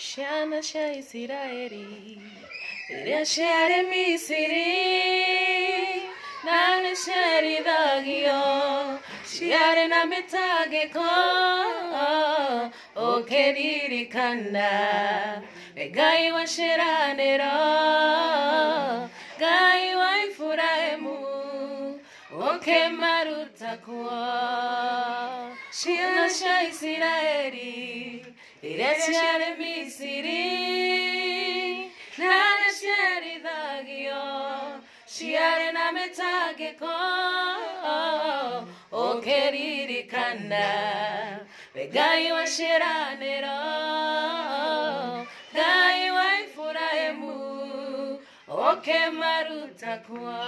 Ciana CIA Israel, iria ciarĩ Misiri, na nĩ ciarithagio, ciarĩ na mĩtangĩko, ũkĩririkana, Ngai wa ciĩranĩro, Ngai wa Iburahĩmu, ũkĩmaruta kuo. Ciana cia Isiraeli, iria ciarĩ Misiri, na nĩ ciarithagio, ciarĩ na mĩtangĩko, ũkĩririkana, Ngai wa ciĩranĩro, Ngai wa Iburahĩmu, ũkĩmaruta kuo.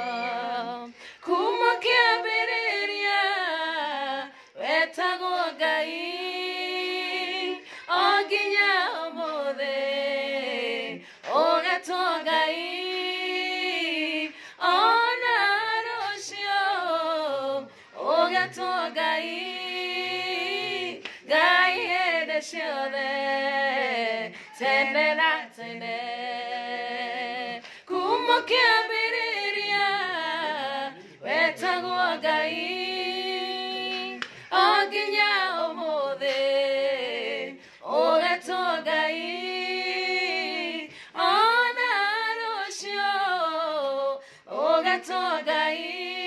Kuma kĩambĩrĩria wetagwo Ngai, o nginya ũmũthĩ ũgetwo Ngai, ona rũciũ ũgetwo Ngai, Ngai hĩndĩ ciothe, tene na tene. Kuma kĩambĩrĩria wetagwo Ngai, o nginya ũmũthĩ ũgetwo Ngai, ona rũciũ ũgetwo Ngai,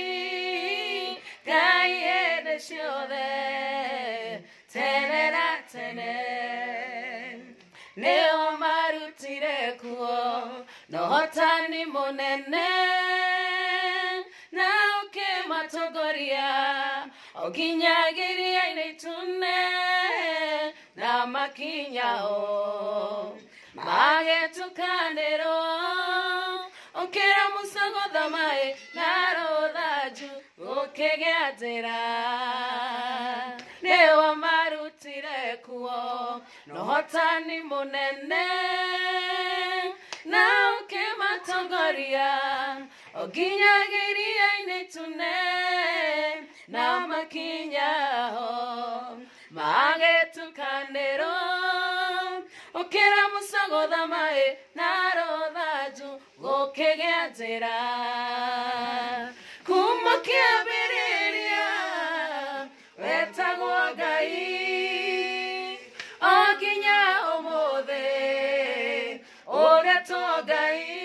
Ngai hĩndĩ ciothe, tene na tene. Nĩo marutire kuo na ũhotani mũnene, na ũkĩmatongoria o nginya iria-inĩ itune, na makinya o magĩtukanĩrwo, ũkĩramũcogotha maĩ na rũthanju gũkĩgĩa njĩra. Nĩo marutire kuo na ũhotani mũnene, na ũkĩmatongoria o nginya iria-inĩ itune, na makinya ho magĩtukanĩrwo, ũkĩramũcogotha maĩ na rũthanju gũkĩgĩa njĩra. Kuma kĩambĩrĩria wetagwo Ngai, o nginya ũmũthĩ ũgetwo Ngai,